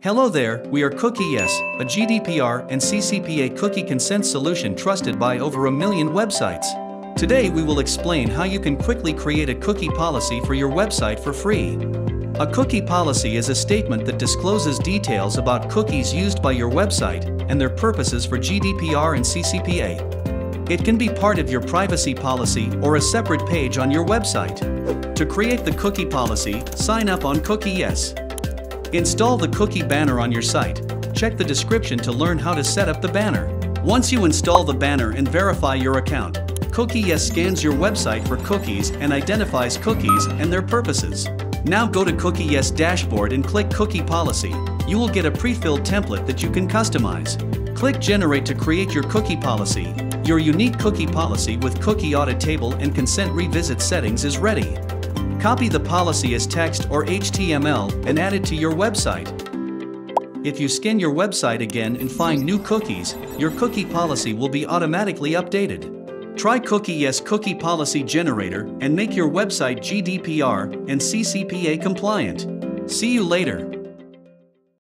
Hello there, we are CookieYes, a GDPR and CCPA cookie consent solution trusted by over 1 million websites. Today we will explain how you can quickly create a cookie policy for your website for free. A cookie policy is a statement that discloses details about cookies used by your website and their purposes for GDPR and CCPA. It can be part of your privacy policy or a separate page on your website. To create the cookie policy, sign up on CookieYes. Install the cookie banner on your site. Check the description to learn how to set up the banner. Once you install the banner and verify your account, CookieYes scans your website for cookies and identifies cookies and their purposes. Now go to CookieYes dashboard and click Cookie Policy. You will get a pre-filled template that you can customize. Click Generate to create your cookie policy. Your unique cookie policy with cookie audit table and consent revisit settings is ready. Copy the policy as text or HTML and add it to your website. If you scan your website again and find new cookies, your cookie policy will be automatically updated. Try CookieYes Cookie Policy Generator and make your website GDPR and CCPA compliant. See you later.